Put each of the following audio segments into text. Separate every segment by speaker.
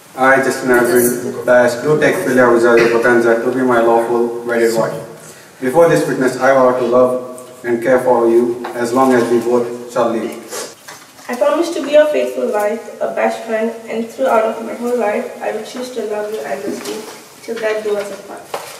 Speaker 1: I, Justin Edwin, dash do take Filia Vijaya Potenza to be my lawful wedded wife. Before this witness, I vow to love and care for you as long as we both shall live.
Speaker 2: I promise to be your faithful wife, a best friend, and throughout of my whole life, I will choose to love you endlessly till death do us apart.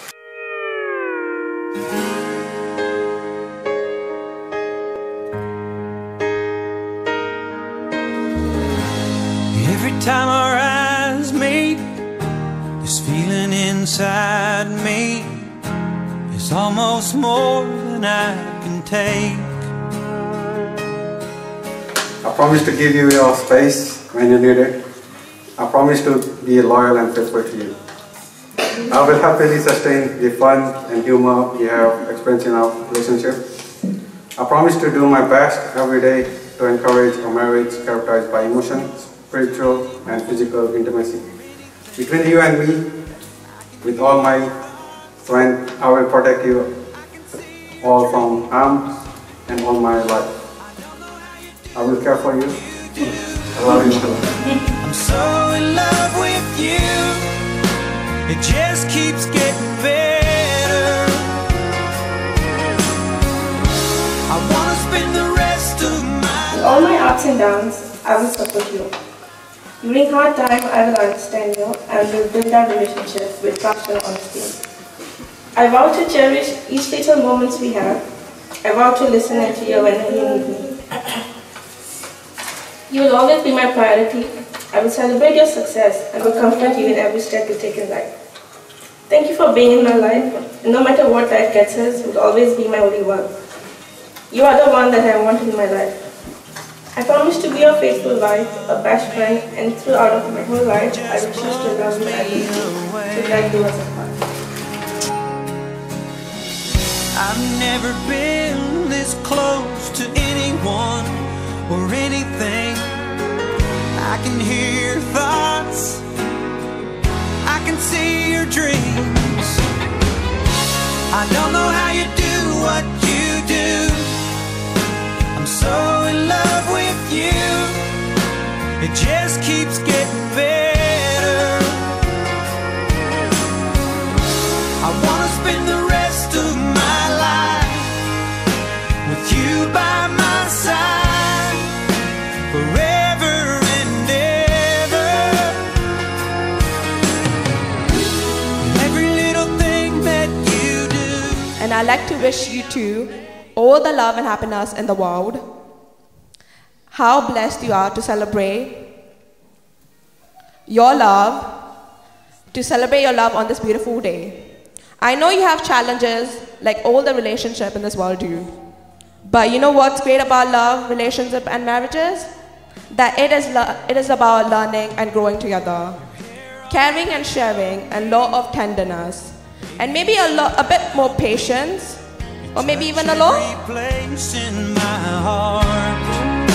Speaker 3: Every time our eyes meet, this feeling inside me is almost more than I can take.
Speaker 1: I promise to give you your space when you need it. I promise to be loyal and faithful to you. I will happily sustain the fun and humor we have experienced in our relationship. I promise to do my best every day to encourage a marriage characterized by emotion, spiritual and physical intimacy. Between you and me, with all my strength, I will protect you all from harm and all my life. I will care for you. I love you.
Speaker 3: I'm so in love with you. It just keeps getting better. I want to spend the rest of my
Speaker 2: In all my ups and downs, I will support you. During hard times, I will understand you and will build our relationship with trust and honesty. I vow to cherish each little moments we have. I vow to listen and to you whenever you need me. You will always be my priority. I will celebrate your success and will comfort you in every step you take in life. Thank you for being in my life, and no matter what life gets us, you will always be my only one. You are the one that I want in my life. I promise to be your faithful wife, a best friend, and throughout of my whole life, I will choose to love you endlessly till death do us apart.
Speaker 3: I've never been this close to anyone or anything. I can hear your thoughts, I can see your dreams. I don't know how you do what you do. I'm so in love with you. It just keeps getting better. I wanna spend the rest of my life with you by my side forever and ever. Every little thing that you do.
Speaker 4: And I'd like to wish you two all the love and happiness in the world. How blessed you are to celebrate your love, on this beautiful day. I know you have challenges like all the relationships in this world do. But you know what's great about love, relationship and marriages? That it is about learning and growing together. Caring and sharing and lot of tenderness. And maybe a bit more patience. Or maybe even a lot.
Speaker 3: In my heart.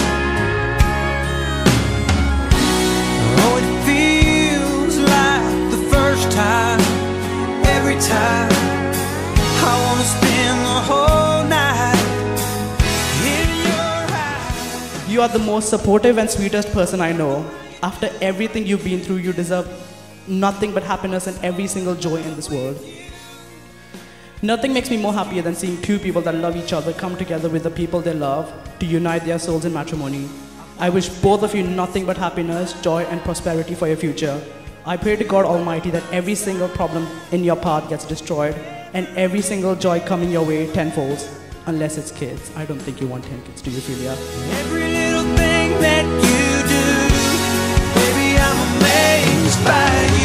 Speaker 3: Oh, it feels like the first time. Every time I wanna spend the whole night in your eyes.
Speaker 5: You are the most supportive and sweetest person I know. After everything you've been through, you deserve nothing but happiness and every single joy in this world. Nothing makes me more happier than seeing two people that love each other come together with the people they love to unite their souls in matrimony. I wish both of you nothing but happiness, joy, and prosperity for your future. I pray to God Almighty that every single problem in your path gets destroyed and every single joy coming your way tenfold. Unless it's kids. I don't think you want 10 kids, do you, Philia?
Speaker 3: Every little thing that you do, baby, I'm amazed by you.